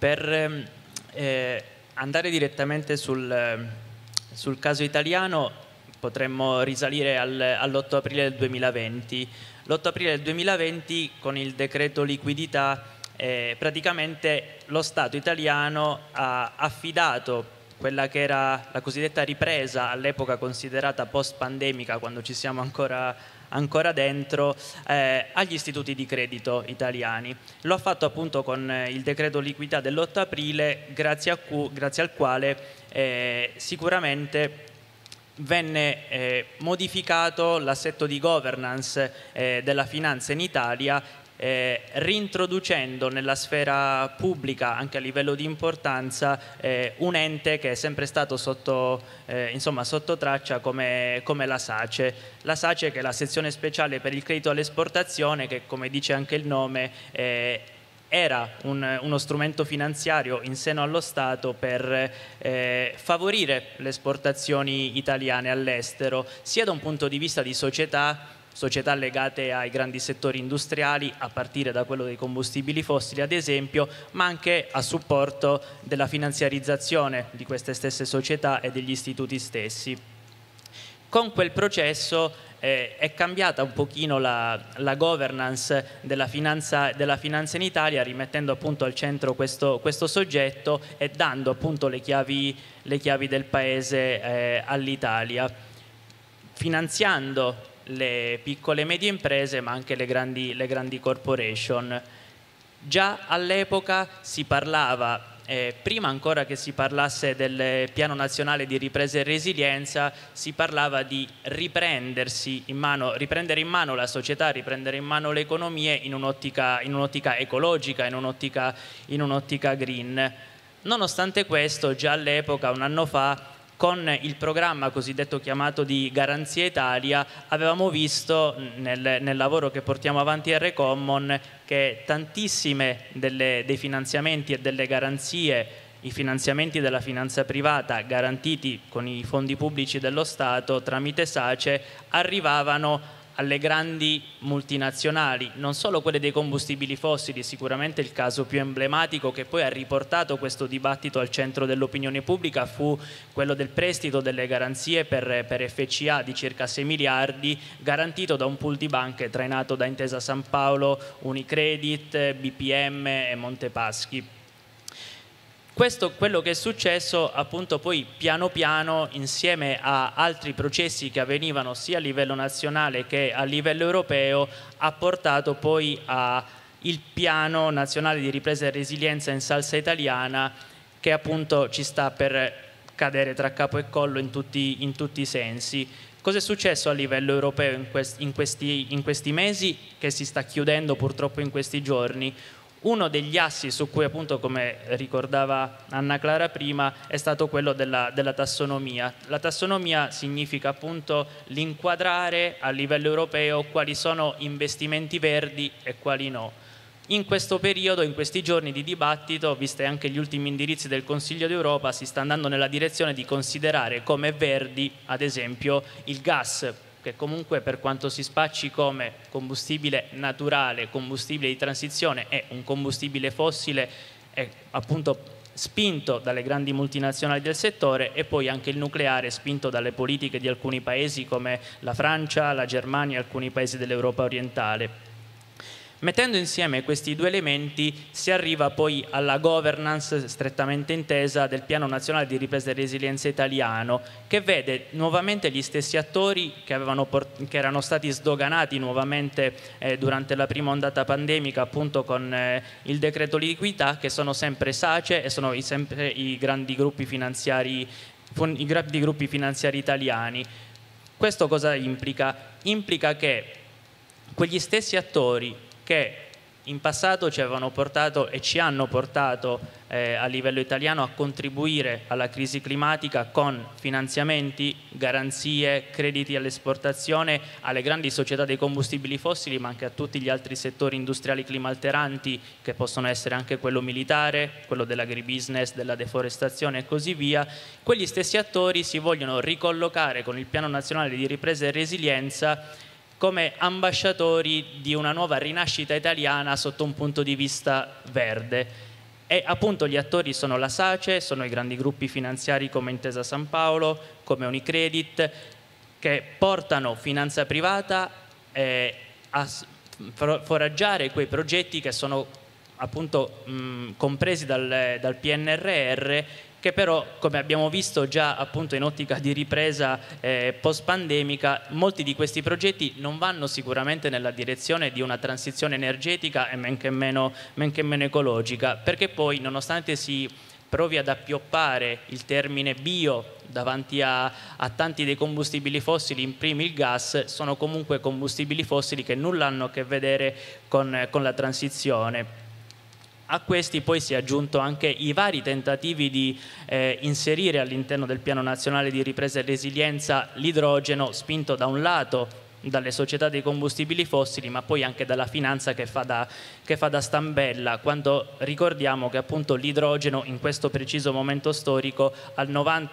per andare direttamente sul caso italiano potremmo risalire all'8 aprile del 2020. L'8 aprile del 2020 con il decreto liquidità praticamente lo Stato italiano ha affidato quella che era la cosiddetta ripresa, all'epoca considerata post-pandemica, quando ci siamo ancora dentro, agli istituti di credito italiani. Lo ha fatto appunto con il decreto liquidità dell'8 aprile, grazie al quale sicuramente venne modificato l'assetto di governance della finanza in Italia, reintroducendo nella sfera pubblica, anche a livello di importanza, un ente che è sempre stato sotto traccia come la SACE. La SACE, che è la sezione speciale per il credito all'esportazione, che come dice anche il nome era uno strumento finanziario in seno allo Stato per favorire le esportazioni italiane all'estero, sia da un punto di vista di società legate ai grandi settori industriali, a partire da quello dei combustibili fossili ad esempio, ma anche a supporto della finanziarizzazione di queste stesse società e degli istituti stessi. Con quel processo è cambiata un pochino la governance della finanza in Italia, rimettendo appunto al centro questo soggetto e dando appunto le chiavi del paese all'Italia, finanziando le piccole e medie imprese ma anche le grandi corporation. Già all'epoca si parlava, prima ancora che si parlasse del Piano Nazionale di Ripresa e Resilienza, si parlava di riprendere in mano la società, riprendere in mano le economie in un'ottica ecologica, in un'ottica green. Nonostante questo, già all'epoca, un anno fa, con il programma cosiddetto chiamato di Garanzia Italia, avevamo visto nel lavoro che portiamo avanti a Recommon che tantissime dei finanziamenti e delle garanzie, i finanziamenti della finanza privata garantiti con i fondi pubblici dello Stato tramite SACE, arrivavano alle grandi multinazionali, non solo quelle dei combustibili fossili. Sicuramente il caso più emblematico che poi ha riportato questo dibattito al centro dell'opinione pubblica fu quello del prestito delle garanzie per FCA di circa 6 miliardi, garantito da un pool di banche trainato da Intesa San Paolo, Unicredit, BPM e Montepaschi. Questo quello che è successo appunto poi piano piano, insieme a altri processi che avvenivano sia a livello nazionale che a livello europeo, ha portato poi al Piano Nazionale di Ripresa e Resilienza in salsa italiana, che appunto ci sta per cadere tra capo e collo in tutti i sensi. Cosa è successo a livello europeo in questi mesi, che si sta chiudendo purtroppo in questi giorni? Uno degli assi su cui appunto, come ricordava Anna Clara prima, è stato quello della tassonomia. La tassonomia significa appunto l'inquadrare a livello europeo quali sono investimenti verdi e quali no. In questo periodo, in questi giorni di dibattito, viste anche gli ultimi indirizzi del Consiglio d'Europa, si sta andando nella direzione di considerare come verdi, ad esempio, il gas, che comunque, per quanto si spacci come combustibile naturale, combustibile di transizione, è un combustibile fossile, è appunto spinto dalle grandi multinazionali del settore, e poi anche il nucleare, spinto dalle politiche di alcuni paesi come la Francia, la Germania e alcuni paesi dell'Europa orientale. Mettendo insieme questi due elementi si arriva poi alla governance strettamente intesa del Piano Nazionale di Ripresa e Resilienza italiano, che vede nuovamente gli stessi attori che erano stati sdoganati nuovamente durante la prima ondata pandemica, appunto con il decreto liquidità, che sono sempre SACE e sono sempre i grandi gruppi finanziari italiani. Questo cosa implica? Implica che quegli stessi attori che in passato ci avevano portato e ci hanno portato a livello italiano a contribuire alla crisi climatica con finanziamenti, garanzie, crediti all'esportazione alle grandi società dei combustibili fossili, ma anche a tutti gli altri settori industriali climalteranti, che possono essere anche quello militare, quello dell'agribusiness, della deforestazione e così via. Quegli stessi attori si vogliono ricollocare con il Piano Nazionale di Ripresa e Resilienza come ambasciatori di una nuova rinascita italiana sotto un punto di vista verde. E appunto gli attori sono la SACE, sono i grandi gruppi finanziari come Intesa Sanpaolo, come Unicredit, che portano finanza privata a foraggiare quei progetti che sono appunto compresi dal PNRR, che però, come abbiamo visto già appunto in ottica di ripresa post-pandemica, molti di questi progetti non vanno sicuramente nella direzione di una transizione energetica e men che meno ecologica, perché poi, nonostante si provi ad appioppare il termine bio davanti a tanti dei combustibili fossili, in primi il gas, sono comunque combustibili fossili che nulla hanno a che vedere con la transizione. A questi poi si è aggiunto anche i vari tentativi di inserire all'interno del Piano Nazionale di Ripresa e Resilienza l'idrogeno, spinto da un lato dalle società dei combustibili fossili, ma poi anche dalla finanza che fa da stampella, quando ricordiamo che appunto l'idrogeno in questo preciso momento storico al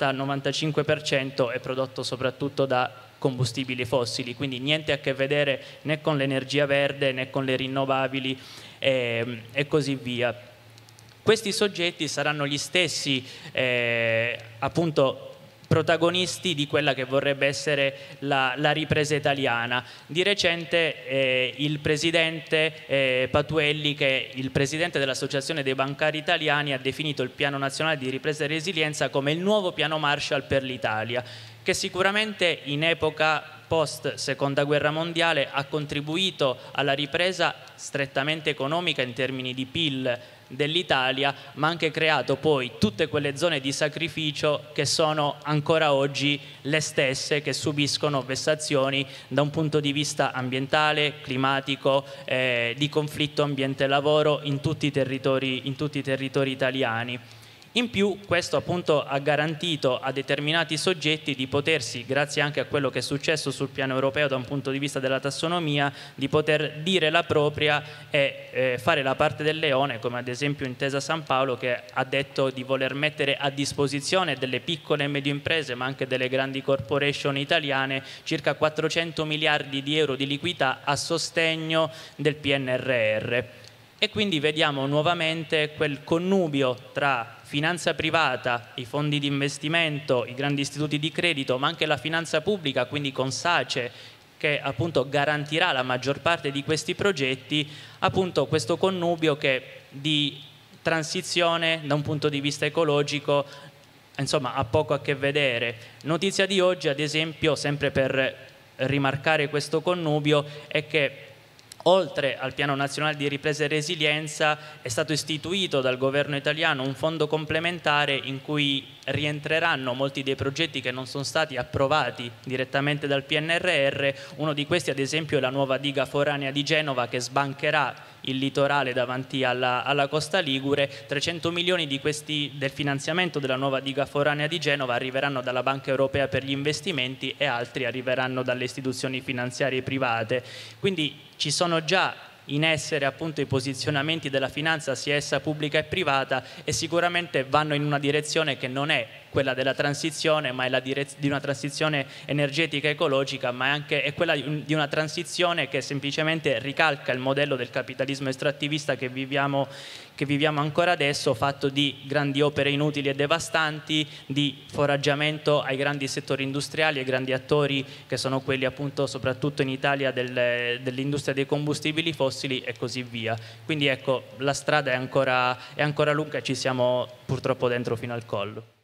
90-95% è prodotto soprattutto da combustibili fossili, quindi niente a che vedere né con l'energia verde né con le rinnovabili e così via. Questi soggetti saranno gli stessi appunto protagonisti di quella che vorrebbe essere la ripresa italiana. Di recente il presidente Patuelli, che è il presidente dell'Associazione dei Bancari Italiani, ha definito il Piano Nazionale di Ripresa e Resilienza come il nuovo piano Marshall per l'Italia, che sicuramente in epoca post Seconda Guerra Mondiale ha contribuito alla ripresa strettamente economica in termini di PIL dell'Italia, ma ha anche creato poi tutte quelle zone di sacrificio che sono ancora oggi le stesse, che subiscono vessazioni da un punto di vista ambientale, climatico, di conflitto ambiente-lavoro in tutti i territori italiani. In più questo appunto ha garantito a determinati soggetti di potersi, grazie anche a quello che è successo sul piano europeo da un punto di vista della tassonomia, di poter dire la propria e fare la parte del leone, come ad esempio Intesa Sanpaolo, che ha detto di voler mettere a disposizione delle piccole e medie imprese, ma anche delle grandi corporation italiane, circa 400 miliardi di euro di liquidità a sostegno del PNRR. E quindi vediamo nuovamente quel connubio tra finanza privata, i fondi di investimento, i grandi istituti di credito, ma anche la finanza pubblica, quindi con SACE, che appunto garantirà la maggior parte di questi progetti, appunto questo connubio che di transizione da un punto di vista ecologico insomma ha poco a che vedere. Notizia di oggi, ad esempio, sempre per rimarcare questo connubio, è che oltre al Piano Nazionale di Ripresa e Resilienza è stato istituito dal governo italiano un fondo complementare in cui rientreranno molti dei progetti che non sono stati approvati direttamente dal PNRR. Uno di questi ad esempio è la nuova diga foranea di Genova, che sbancherà il litorale davanti alla costa ligure. 300 milioni del finanziamento della nuova diga foranea di Genova arriveranno dalla Banca Europea per gli investimenti e altri arriveranno dalle istituzioni finanziarie private. Quindi ci sono già in essere appunto i posizionamenti della finanza, sia essa pubblica e privata, e sicuramente vanno in una direzione che non è quella della transizione, ma è di una transizione energetica e ecologica, ma è quella di una transizione che semplicemente ricalca il modello del capitalismo estrattivista che viviamo ancora adesso, fatto di grandi opere inutili e devastanti, di foraggiamento ai grandi settori industriali, ai grandi attori che sono quelli appunto soprattutto in Italia dell'industria dei combustibili fossili e così via. Quindi ecco, la strada è ancora lunga e ci siamo purtroppo dentro fino al collo.